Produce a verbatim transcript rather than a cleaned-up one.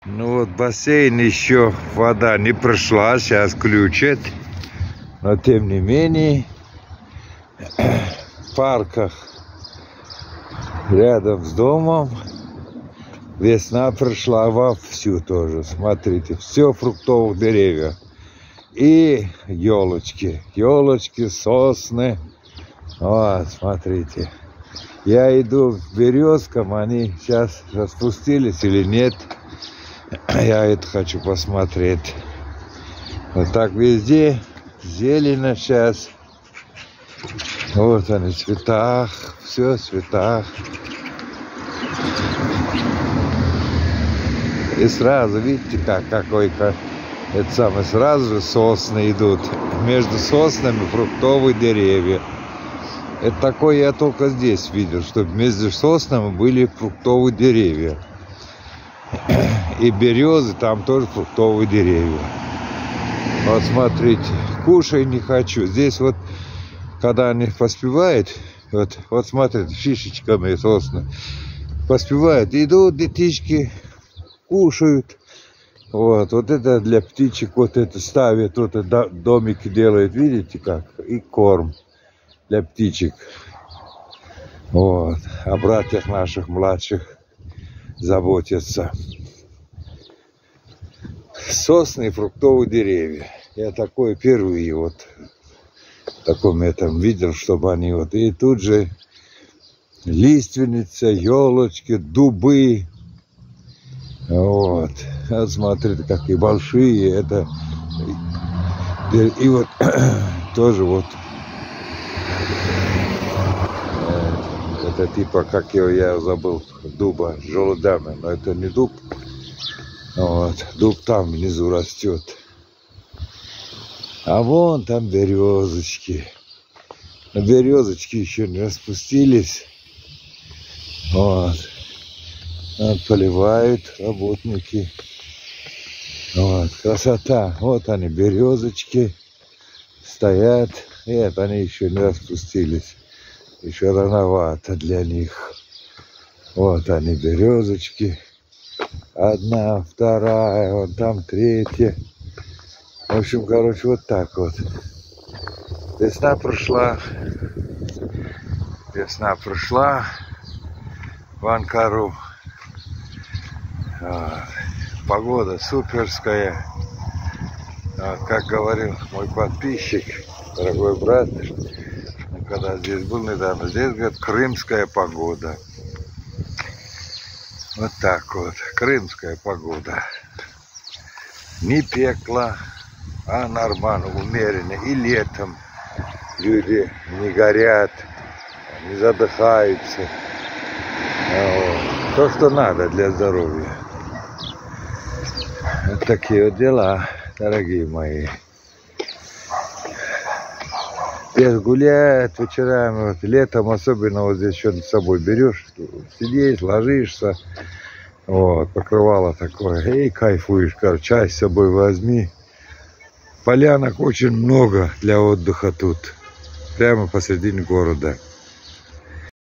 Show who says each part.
Speaker 1: Ну вот бассейн еще вода не прошла, сейчас включат. Но тем не менее в парках рядом с домом весна пришла вовсю тоже. Смотрите, все фруктовых деревьев. И елочки, елочки, сосны. Вот, смотрите. Я иду к березкам, они сейчас распустились или нет. Я это хочу посмотреть. Вот так везде зелено сейчас. Вот они в цветах, все в цветах. И сразу, видите, как какой-то, это самое, сразу же сосны идут. Между соснами фруктовые деревья. Это такое я только здесь видел, чтобы между соснами были фруктовые деревья. И березы, там тоже фруктовые деревья. Вот смотрите, кушай не хочу. Здесь вот, когда они поспевают, вот, вот смотрите, шишечками сосны, поспевают, идут детишки, кушают. Вот, вот это для птичек, вот это ставят, вот это домики делают, видите как? И корм для птичек. Вот, о братьях наших младших заботятся. Сосны и фруктовые деревья. Я такое впервые вот в таком этом видел, чтобы они вот. И тут же лиственница, елочки, дубы. Вот. Вот смотрите, какие большие. Это и вот тоже вот это типа, как его я забыл, дуба, желудями, но это не дуб. Вот, дуб там внизу растет. А вон там березочки. Но березочки еще не распустились. Вот. Вот поливают работники. Вот, красота. Вот они, березочки стоят. Нет, они еще не распустились. Еще рановато для них. Вот они, березочки. Одна, вторая, вон там третья. В общем, короче, вот так вот. Весна прошла. Весна прошла в Анкару. Вот. Погода суперская. Вот, как говорил мой подписчик, дорогой брат, когда здесь был недавно, здесь, говорит, крымская погода. Вот так вот, крымская погода. Не пекло, а нормально, умеренно. И летом люди не горят, не задыхаются. Вот. То, что надо для здоровья. Вот такие вот дела, дорогие мои. Здесь гуляют вечерами, вот, летом особенно вот здесь что-то с собой берешь, сидишь, ложишься, вот, покрывало такое, и кайфуешь, короче, чай с собой возьми. Полянок очень много для отдыха тут, прямо посредине города.